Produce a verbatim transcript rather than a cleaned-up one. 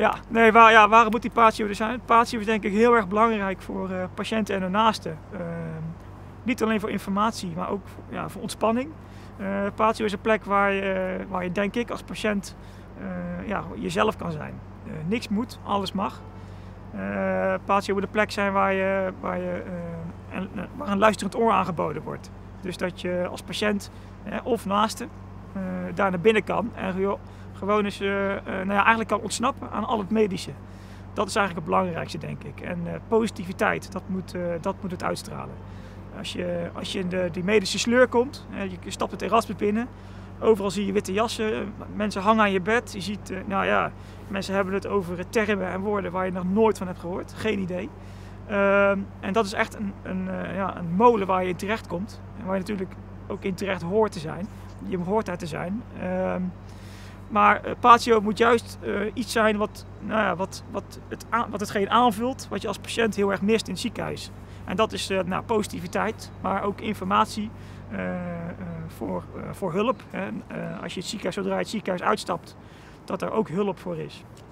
Ja, nee, waar, ja, waarom moet die patio er zijn? Patio is denk ik heel erg belangrijk voor uh, patiënten en hun naasten. Uh, niet alleen voor informatie, maar ook voor, ja, voor ontspanning. Uh, patio is een plek waar je, waar je denk ik als patiënt uh, ja, jezelf kan zijn. Uh, niks moet, alles mag. Uh, patio moet een plek zijn waar, je, waar, je, uh, een, waar een luisterend oor aangeboden wordt. Dus dat je als patiënt uh, of naaste uh, daar naar binnen kan en joh, gewoon eens uh, uh, nou ja, eigenlijk kan ontsnappen aan al het medische. Dat is eigenlijk het belangrijkste, denk ik. En uh, positiviteit, dat moet, uh, dat moet het uitstralen. Als je, als je in de, die medische sleur komt, uh, je stapt het Erasmus binnen, overal zie je witte jassen, mensen hangen aan je bed. Je ziet, uh, nou ja, mensen hebben het over termen en woorden waar je nog nooit van hebt gehoord, geen idee. Uh, en dat is echt een, een, uh, ja, een molen waar je in terecht komt. En waar je natuurlijk ook in terecht hoort te zijn. Je hoort daar te zijn. Uh, Maar uh, patio moet juist uh, iets zijn wat, nou ja, wat, wat, het aan, wat hetgeen aanvult wat je als patiënt heel erg mist in het ziekenhuis. En dat is uh, nou, positiviteit, maar ook informatie uh, uh, voor, uh, voor hulp. En, uh, als je het ziekenhuis, zodra je het ziekenhuis uitstapt, dat er ook hulp voor is.